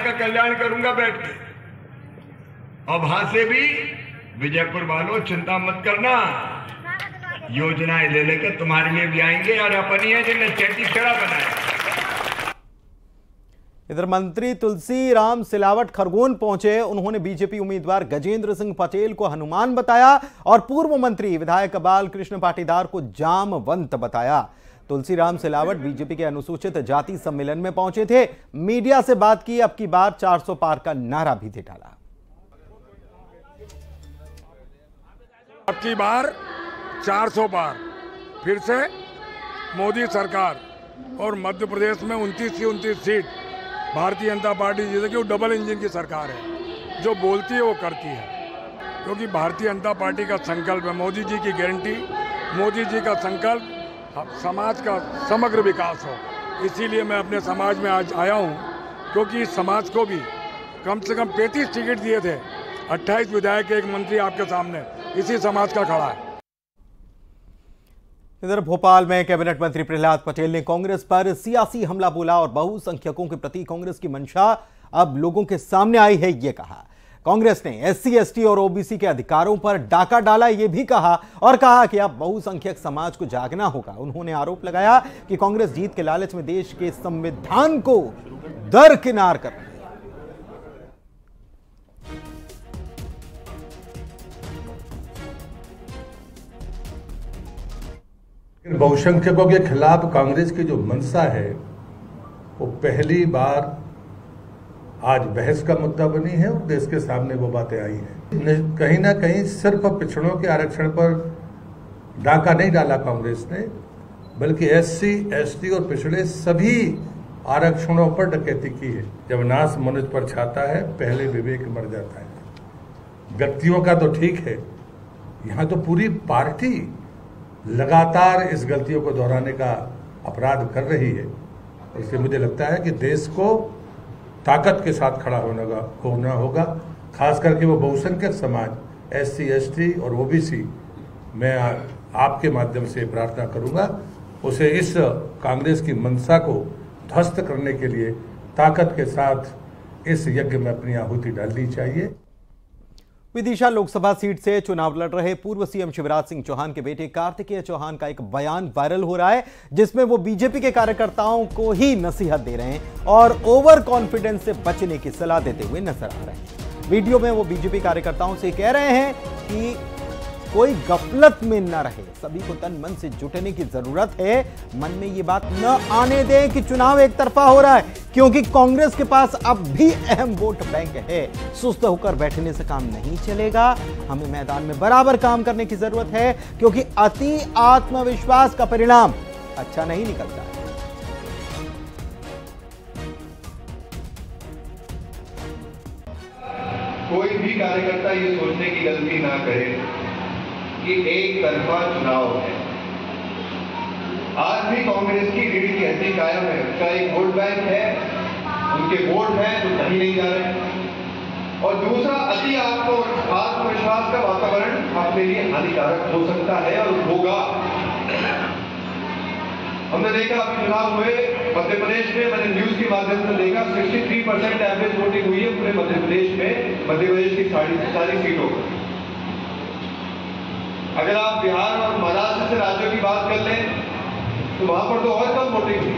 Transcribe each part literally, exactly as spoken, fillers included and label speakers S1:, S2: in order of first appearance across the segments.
S1: का कल्याण करूंगा बैठ के। और वहां से भी विजयपुर वालों चिंता मत करना, योजनाएं ले लेकर तुम्हारे लिए भी आएंगे और अपनी है जिन्हें चैती छड़ा बनाया।
S2: इधर मंत्री तुलसी राम सिलावट खरगोन पहुंचे। उन्होंने बीजेपी उम्मीदवार गजेंद्र सिंह पटेल को हनुमान बताया और पूर्व मंत्री विधायक बाल कृष्ण पाटीदार को जामवंत बताया। तुलसी राम सिलावट बीजेपी के अनुसूचित जाति सम्मेलन में पहुंचे थे। मीडिया से बात की, अब की बार चार सौ पार का नारा भी दे डाला।
S3: अब की बार चार सौ पार फिर से मोदी सरकार, और मध्य प्रदेश में उनतीस की उनतीस सीट भारतीय जनता पार्टी, जैसे कि वो डबल इंजन की सरकार है, जो बोलती है वो करती है। क्योंकि भारतीय जनता पार्टी का संकल्प है, मोदी जी की गारंटी, मोदी जी का संकल्प समाज का समग्र विकास हो। इसीलिए मैं अपने समाज में आज आया हूँ, क्योंकि इस समाज को भी कम से कम पैंतीस टिकट दिए थे, अट्ठाईस विधायक, एक मंत्री आपके सामने इसी समाज का खड़ा है।
S2: इधर भोपाल में कैबिनेट मंत्री प्रहलाद पटेल ने कांग्रेस पर सियासी हमला बोला और बहुसंख्यकों के प्रति कांग्रेस की मंशा अब लोगों के सामने आई है, ये कहा। कांग्रेस ने एससी एसटी और ओबीसी के अधिकारों पर डाका डाला, यह भी कहा और कहा कि अब बहुसंख्यक समाज को जागना होगा। उन्होंने आरोप लगाया कि कांग्रेस जीत के लालच में देश के संविधान को दरकिनार कर रही है।
S4: बहुसंख्यकों के खिलाफ कांग्रेस की जो मंशा है वो पहली बार आज बहस का मुद्दा बनी है और देश के सामने वो बातें आई हैं। कहीं ना कहीं सिर्फ पिछड़ों के आरक्षण पर डाका नहीं डाला कांग्रेस ने, बल्कि एससी एसटी और पिछड़े सभी आरक्षणों पर डकैती की है। जब नाश मनुष्य पर छाता है, पहले विवेक मर जाता है। व्यक्तियों का तो ठीक है, यहाँ तो पूरी पार्टी लगातार इस गलतियों को दोहराने का अपराध कर रही है। इसलिए मुझे लगता है कि देश को ताकत के साथ खड़ा होने का होना होगा, खास करके वो बहुसंख्यक समाज एससी एसटी और ओबीसी। मैं आपके माध्यम से प्रार्थना करूंगा उसे इस कांग्रेस की मंशा को ध्वस्त करने के लिए ताकत के साथ इस यज्ञ में अपनी आहुति डालनी चाहिए।
S2: विदिशा लोकसभा सीट से चुनाव लड़ रहे पूर्व सीएम शिवराज सिंह चौहान के बेटे कार्तिकेय चौहान का एक बयान वायरल हो रहा है, जिसमें वो बीजेपी के कार्यकर्ताओं को ही नसीहत दे रहे हैं और ओवर कॉन्फिडेंस से बचने की सलाह देते हुए नजर आ रहे हैं। वीडियो में वो बीजेपी कार्यकर्ताओं से कह रहे हैं कि कोई गफलत में न रहे, सभी को तन मन से जुटने की जरूरत है। मन में ये बात न आने दें कि चुनाव एक तरफा हो रहा है, क्योंकि कांग्रेस के पास अब भी अहम वोट बैंक है। सुस्त होकर बैठने से काम नहीं चलेगा, हमें मैदान में बराबर काम करने की जरूरत है, क्योंकि अति आत्मविश्वास का परिणाम अच्छा नहीं निकलता है।
S5: कोई भी कार्यकर्ता ये सोचने की गलती ना करे कि एक तरफा चुनाव है। आज भी कांग्रेस की रीढ़ की हड्डी कायम है, उसका एक वोट बैंक है, उनके वोट हैं तो कहीं नहीं जा रहे। और दूसरा, अति आपको आत्मविश्वास का वातावरण अपने लिए हानिकारक हो सकता है और होगा। हमने देखा अभी चुनाव हुए मध्य प्रदेश में, मैंने न्यूज के माध्यम से देखा तिरसठ परसेंट एवरेज वोटिंग हुई है पूरे मध्य प्रदेश में, मध्य प्रदेश की सारी सारी सीटों पर। अगर आप बिहार और महाराष्ट्र से राज्यों की बात कर लें तो वहां पर तो और कम वोटिंग थी।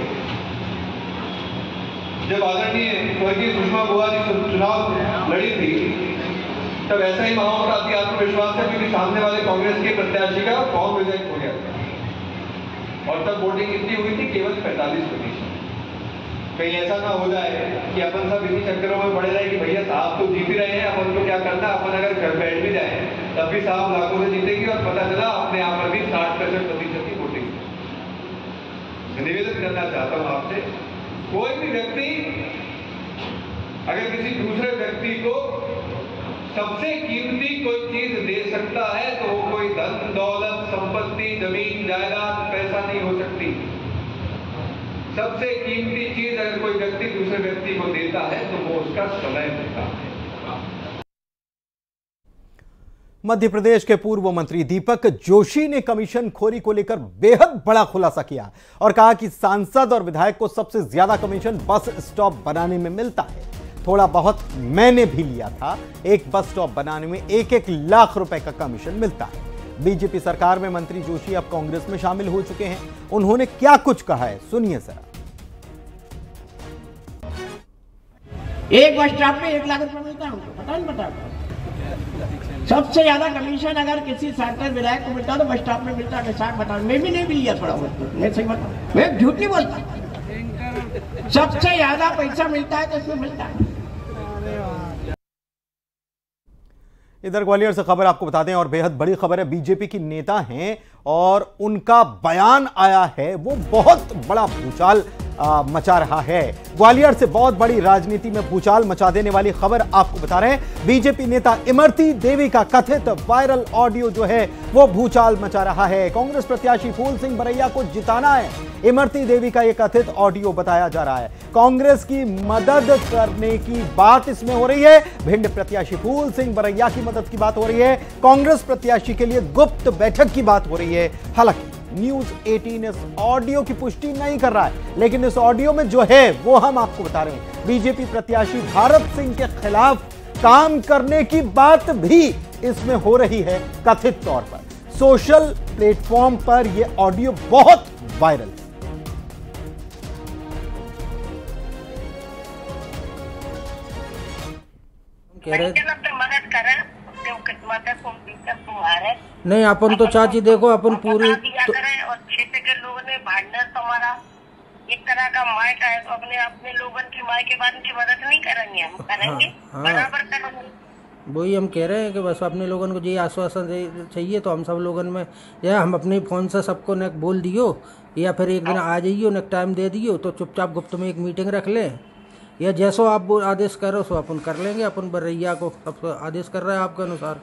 S5: जब आदरणीय स्वर्गीय सुषमा बुआ जी चुनाव लड़ी थी तब ऐसा ही माहौल का आत्मविश्वास है, क्योंकि सामने वाले कांग्रेस के प्रत्याशी का फॉर्म रिजेक्ट हो गया और तब वोटिंग कितनी हुई थी? केवल पैंतालीस प्रतिशत। कहीं ऐसा ना हो जाए कि अपन सब इन्हीं चक्करों में पड़े रहे कि भैया साहब तो जीत ही रहे हैं, अपन को क्या करना, अपन अगर घर बैठ भी जाए तब भी साहब लाखों से जीतेगी और पता चला अपने यहाँ पर भी साठ पैंसठ प्रतिशत की वोटिंग। निवेदन करना चाहता हूँ आपसे, कोई भी व्यक्ति अगर किसी दूसरे व्यक्ति को सबसे कीमती कोई चीज दे सकता है तो वो कोई धन दौलत संपत्ति जमीन जायदाद पैसा नहीं हो सकती। सबसे कीमती चीज अगर कोई व्यक्ति दूसरे व्यक्ति को देता है तो वो उसका समय होता है।
S2: मध्य प्रदेश के पूर्व मंत्री दीपक जोशी ने कमीशन खोरी को लेकर बेहद बड़ा खुलासा किया और कहा कि सांसद और विधायक को सबसे ज्यादा कमीशन बस स्टॉप बनाने में मिलता है। थोड़ा बहुत मैंने भी लिया था। एक बस स्टॉप बनाने में एक एक लाख रुपए का कमीशन मिलता है। बीजेपी सरकार में मंत्री जोशी अब कांग्रेस में शामिल हो चुके हैं। उन्होंने क्या कुछ कहा है, सुनिए जरा।
S6: एक बस स्टॉप पे एक लाख रुपए मिलता है उनको, पता नहीं पता। सबसे ज्यादा कमीशन अगर किसी सरकार विधायक को मिलता तो बस स्टॉप में मिलता है। साठ बता, मैं भी नहीं भी लिया थोड़ा बहुत, मैं सही बता, मैं झूठ नहीं बोलता। सबसे ज्यादा पैसा मिलता है तो इसमें मिलता है।
S2: इधर ग्वालियर से खबर आपको बता दें, और बेहद बड़ी खबर है। बीजेपी की नेता हैं और उनका बयान आया है, वो बहुत बड़ा भूचाल आ, मचा रहा है। ग्वालियर से बहुत बड़ी राजनीति में भूचाल मचा देने वाली खबर आपको बता रहे हैं। बीजेपी नेता इमरती देवी का कथित वायरल ऑडियो जो है वो भूचाल मचा रहा है। कांग्रेस प्रत्याशी फूल सिंह बरैया को जिताना है, इमरती देवी का यह कथित ऑडियो बताया जा रहा है। कांग्रेस की मदद करने की बात इसमें हो रही है। भिंड प्रत्याशी फूल सिंह बरैया की मदद की बात हो रही है। कांग्रेस प्रत्याशी के लिए गुप्त बैठक की बात हो रही है। हालांकि न्यूज अठारह इस ऑडियो की पुष्टि नहीं कर रहा है, लेकिन इस ऑडियो में जो है वो हम आपको बता रहे हैं। बीजेपी प्रत्याशी भारत सिंह के खिलाफ काम करने की बात भी इसमें हो रही है कथित तौर पर। सोशल प्लेटफॉर्म पर यह ऑडियो बहुत वायरल है।
S7: नहीं, अपन तो चाची देखो, अपन पूरी
S8: तो... और क्षेत्र के लोगों ने भांडर तुम्हारा एक तरह का माइक है, तो अपने अपने लोगों की माई के बाद उनकी मदद नहीं करेंगे, हम करेंगे। हाँ, बराबर करेंगे।
S7: वही हम कह रहे हैं कि बस अपने लोगों को ये आश्वासन चाहिए, तो हम सब लोगों में या हम अपने फोन से सबको न बोल दियो, या फिर एक दिन आ जाइयो, न टाइम दे दियो, तो चुपचाप गुप्त में एक मीटिंग रख लें, या जैसो आप आदेश करो सो अपन कर लेंगे। अपन बरैया को अब आदेश कर रहे हैं आपके अनुसार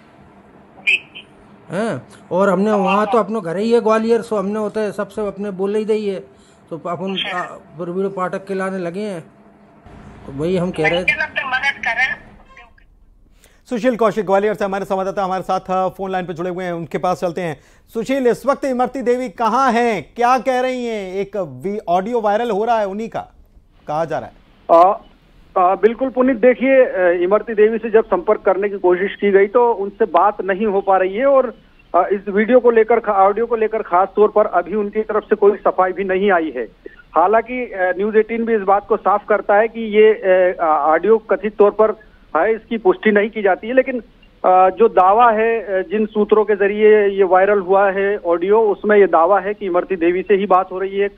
S7: हैं। और हमने वहाँ तो अपने घर ही है ग्वालियर, सो हमने होता है सबसे अपने बोल ही दी है, तो अपन वीडियो पाठक के लाने लगे हैं। तो वही हम कह रहे हैं।
S2: सुशील कौशिक ग्वालियर से हमारे संवाददाता हमारे साथ फोन लाइन पे जुड़े हुए हैं, उनके पास चलते हैं। सुशील, इस वक्त इमरती देवी कहाँ हैं, क्या कह रही हैं? एक ऑडियो वायरल हो रहा है, उन्हीं का कहा जा रहा है।
S9: आ, आ, बिल्कुल पुनीत, देखिए इमरती देवी से जब संपर्क करने की कोशिश की गई तो उनसे बात नहीं हो पा रही है, और आ, इस वीडियो को लेकर, ऑडियो को लेकर खास तौर पर अभी उनकी तरफ से कोई सफाई भी नहीं आई है। हालांकि न्यूज अठारह भी इस बात को साफ करता है कि ये ऑडियो कथित तौर पर है, इसकी पुष्टि नहीं की जाती है, लेकिन आ, जो दावा है, जिन सूत्रों के जरिए ये वायरल हुआ है ऑडियो, उसमें ये दावा है कि इमरती देवी से ही बात हो रही है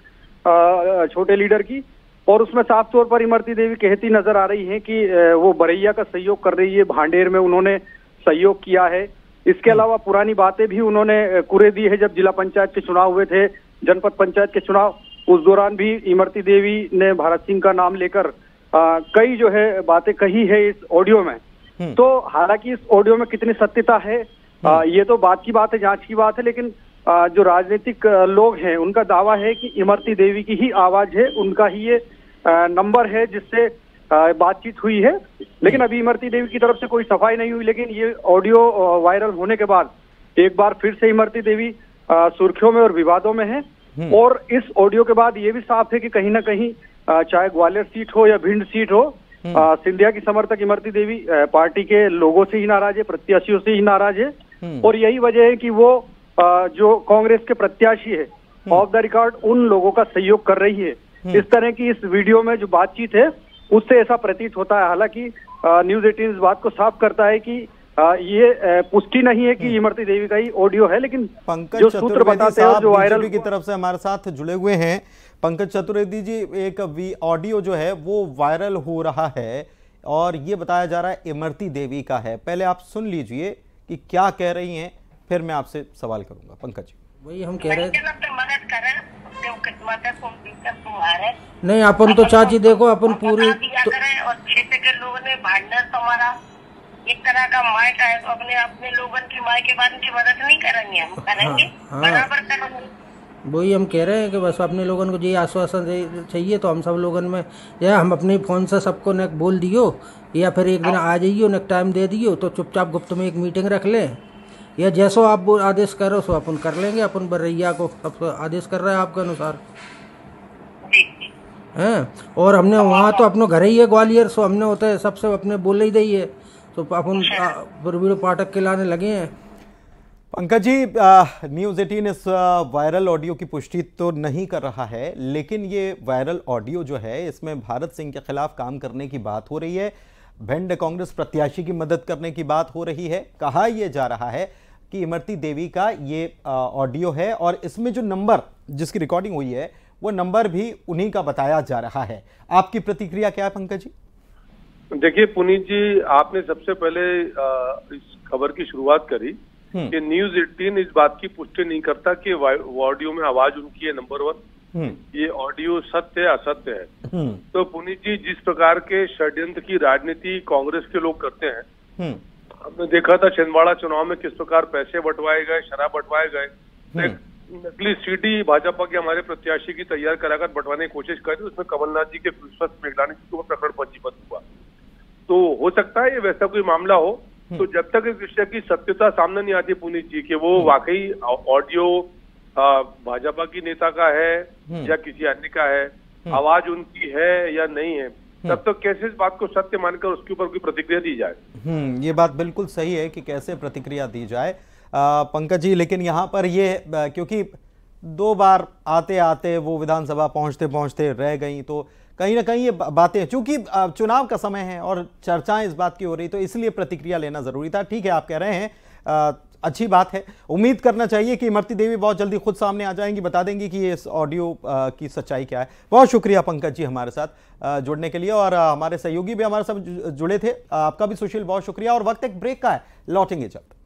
S9: छोटे लीडर की, और उसमें साफ तौर पर इमरती देवी कहती नजर आ रही है कि वो बरैया का सहयोग कर रही है, भांडेर में उन्होंने सहयोग किया है। इसके अलावा पुरानी बातें भी उन्होंने कुरे दी है। जब जिला पंचायत के चुनाव हुए थे, जनपद पंचायत के चुनाव, उस दौरान भी इमरती देवी ने भारत सिंह का नाम लेकर आ, कई जो है बातें कही है इस ऑडियो में। तो हालांकि इस ऑडियो में कितनी सत्यता है आ, ये तो बात की बात है, जांच की बात है, लेकिन आ, जो राजनीतिक लोग हैं उनका दावा है कि इमरती देवी की ही आवाज है, उनका ही ये आ, नंबर है जिससे आ, बातचीत हुई है। लेकिन अभी इमरती देवी की तरफ से कोई सफाई नहीं हुई, लेकिन ये ऑडियो वायरल होने के बाद एक बार फिर से इमरती देवी आ, सुर्खियों में और विवादों में है। और इस ऑडियो के बाद ये भी साफ है कि कहीं ना कहीं आ, चाहे ग्वालियर सीट हो या भिंड सीट हो, आ, सिंधिया की समर्थक इमरती देवी आ, पार्टी के लोगों से ही नाराज है, प्रत्याशियों से ही नाराज है, और यही वजह है कि वो आ, जो कांग्रेस के प्रत्याशी है ऑफ द रिकॉर्ड उन लोगों का सहयोग कर रही है। इस तरह की इस वीडियो में जो बातचीत है उससे ऐसा प्रतीत होता है। हालांकि न्यूज अठारह इस बात को साफ करता है कि आ, ये पुष्टि नहीं है कि इमरती देवी का ही ऑडियो है, लेकिन
S2: पंकज
S9: जो सूत्र बताते हैं जो वायरल
S2: की तरफ से हमारे साथ जुड़े हुए हैं। पंकज चतुर्वेदी जी, एक वी ऑडियो जो है वो वायरल हो रहा है और ये बताया जा रहा है इमरती देवी का है। पहले आप सुन लीजिए कि क्या कह रही हैं, फिर मैं आपसे सवाल करूंगा। पंकज जी,
S7: वही हम कह रहे हैं। नहीं, अपन तो चाची देखो, अपन पूरी
S8: और क्षेत्र के लोगों ने भांडर तुम्हारा एक तरह का माइक है, तो अपने अपने लोगों की माई के बाद उनकी मदद नहीं करेंगे, हम करेंगे। हाँ, बराबर करेंगे।
S7: वही हम कह रहे हैं कि बस अपने लोगों को ये आश्वासन चाहिए, तो हम सब लोगों में या हम अपने फोन से सबको न बोल दियो, या फिर एक दिन आ जाइयो, न टाइम दे दियो, तो चुपचाप गुप्त में एक मीटिंग रख लें, या जैसो आप आदेश करो सो अपन कर लेंगे। अपन बरैया को अब आदेश कर रहे हैं आपके अनुसार हैं। और हमने वहाँ तो अपनो घर ही है ग्वालियर, सो हमने होता है सबसे अपने बोले ही दी है, तो अपन वीडियो पाठक के लाने लगे हैं।
S2: पंकज जी, न्यूज़ एटीन इस वायरल ऑडियो की पुष्टि तो नहीं कर रहा है, लेकिन ये वायरल ऑडियो जो है इसमें भारत सिंह के खिलाफ काम करने की बात हो रही है, भिंड कांग्रेस प्रत्याशी की मदद करने की बात हो रही है। कहा यह जा रहा है कि इमरती देवी का ये ऑडियो है और इसमें जो नंबर जिसकी रिकॉर्डिंग हुई है वो नंबर भी उन्हीं का बताया जा रहा है। आपकी प्रतिक्रिया क्या है पंकज जी?
S10: देखिए पुनीत जी, आपने सबसे पहले इस खबर की शुरुआत करी कि न्यूज़ एटीन इस बात की पुष्टि नहीं करता कि ऑडियो में आवाज उनकी है, नंबर वन। ये ऑडियो सत्य है असत्य है। तो पुनीत जी, जिस प्रकार के षड्यंत्र की राजनीति कांग्रेस के लोग करते हैं, हमने देखा था छिंदवाड़ा चुनाव में किस प्रकार पैसे बंटवाए गए, शराब बंटवाए गए, नकली सीडी भाजपा के हमारे प्रत्याशी की तैयार कराकर बंटवाने की कोशिश करी, उसमें कमलनाथ जी के विश्वस्त मेघलानी जी को प्रकरण पंजीबद्ध हुआ। तो हो सकता है ये वैसा कोई मामला हो। तो जब तक इस विषय की सत्यता सामने नहीं आती पुनीत जी कि वो वाकई ऑडियो भाजपा की नेता का है या किसी अन्य का है, आवाज उनकी है या नहीं है, तब तक कैसे इस बात को सत्य मानकर उसके ऊपर कोई प्रतिक्रिया दी जाए?
S2: हम्म ये बात बिल्कुल सही है कि कैसे प्रतिक्रिया दी जाए पंकज जी, लेकिन यहाँ पर ये क्योंकि दो बार आते आते वो विधानसभा पहुंचते पहुंचते रह गई, तो कहीं ना कहीं ये बातें, चूंकि चुनाव का समय है और चर्चाएं इस बात की हो रही, तो इसलिए प्रतिक्रिया लेना जरूरी था। ठीक है, आप कह रहे हैं, आ, अच्छी बात है। उम्मीद करना चाहिए कि इमरती देवी बहुत जल्दी खुद सामने आ जाएंगी, बता देंगी कि ये इस ऑडियो की सच्चाई क्या है। बहुत शुक्रिया पंकज जी हमारे साथ जुड़ने के लिए, और हमारे सहयोगी भी हमारे साथ जुड़े थे, आपका भी सुशील बहुत शुक्रिया। और वक्त एक ब्रेक का है, लौटेंगे जल्द।